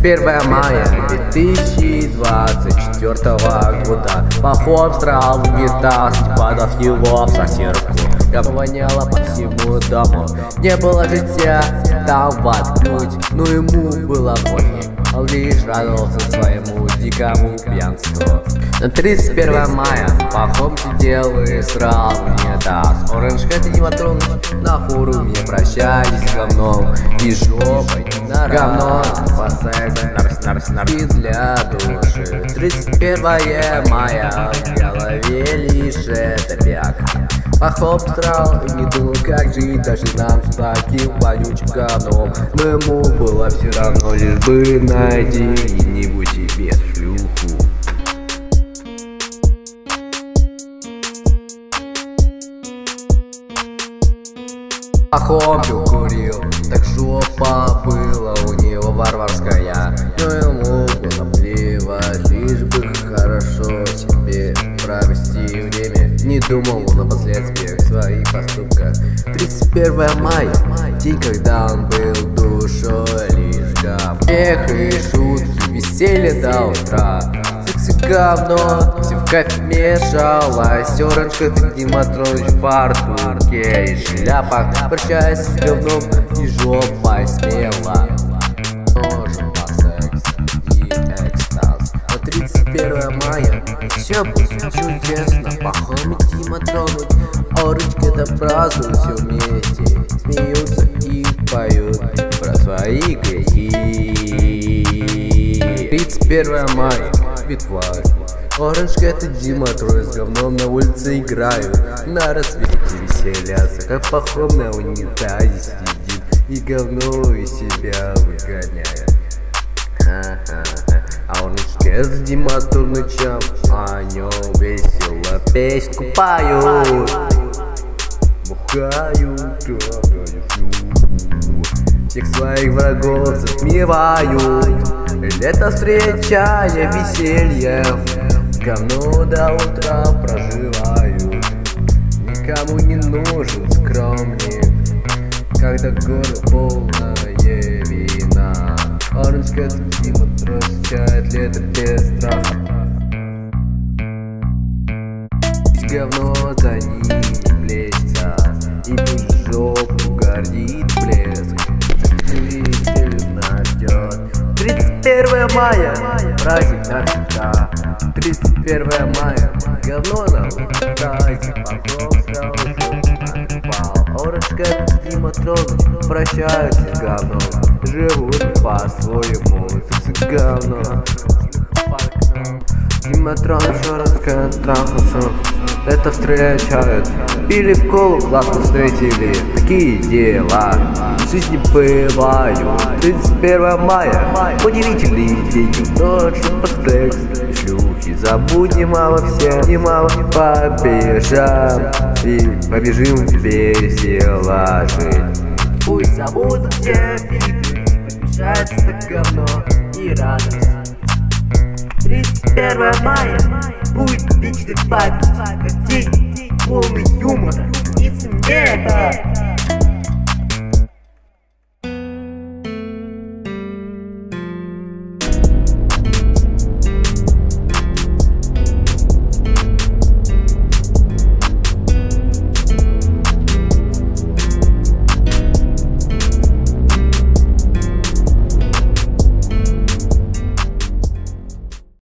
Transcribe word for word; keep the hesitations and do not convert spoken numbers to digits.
первое мая две тысячи двадцать четвёртого года. Поход страл в гитар, подав его в сосерку. Воняло по всему дому, не было житья там воткнуть, но ему было пофиг, он лишь радовался своему дикому пьянству. На тридцать первое мая пахом сидел и срал мне даст. Оранж Cat и Матроныч на форуме прощались с говном и жопой на говно по сексу, нарс, нарс, нарс. И для души. тридцать первое мая в голове лишь это бяк. Пахом страл и не думал, как жить даже нам с таким вонючим говном. Но ему было все равно, лишь бы найти где-нибудь себе шлюху. Пахом пил, курил, так жопа была у него варварская. Но ему было плевать, лишь бы хорошо себе провести время. Не думал он о последствиях своих поступков. тридцать первое мая, день, когда он был душой лишь гав. Смех и шутки, веселье до утра. Секс и говно, все в кайф мешалось. Оранж Cat и Матроныч в фартуке и шляпах, прощаясь с говном и жопой смело. Ножом по сексу и экстаз. На тридцать первое мая все будет чудесно. Пахом и Матроныч, Оранж Cat празднуют все вместе, смеются и поют про свои грехи. тридцать первое мая, битва. Оранж Cat и Матроныч с говном на улице играют, на рассвете веселятся, как пахом на унитазе сидит и говно из себя выгоняет. А Оранж Cat с Матронычем о нем весело песню поют, бухают, трогают шлюху, всех своих врагов затмевают. Лето встречая веселье, говно до утра проживают. Никому не нужен скромник, когда горе полное вина. Оранж Cat и Матроныч встречает лето без страха. Говно за ними плещется, и пусть жопу гордит блеск. Зритель нас ждет. тридцать первое мая, праздник навсегда. тридцать первое мая, говно на улице, пахом стал отпал. Оранж Cat и Матроныч прощаются с говном, живут по-своему, секс и говно. И Матроныч, Оранж Cat трахнулся, это встречают. Пили в колу, классно встретили, такие дела в жизни бывают. тридцать первое мая, удивительный день, ночь под секс, шлюхи, забудем обо всем, немало побежим и побежим весело жить. Пусть забудут все виды, помешается говно и радость. тридцать первое мая будет вечной память, как день полный юмора и смеха.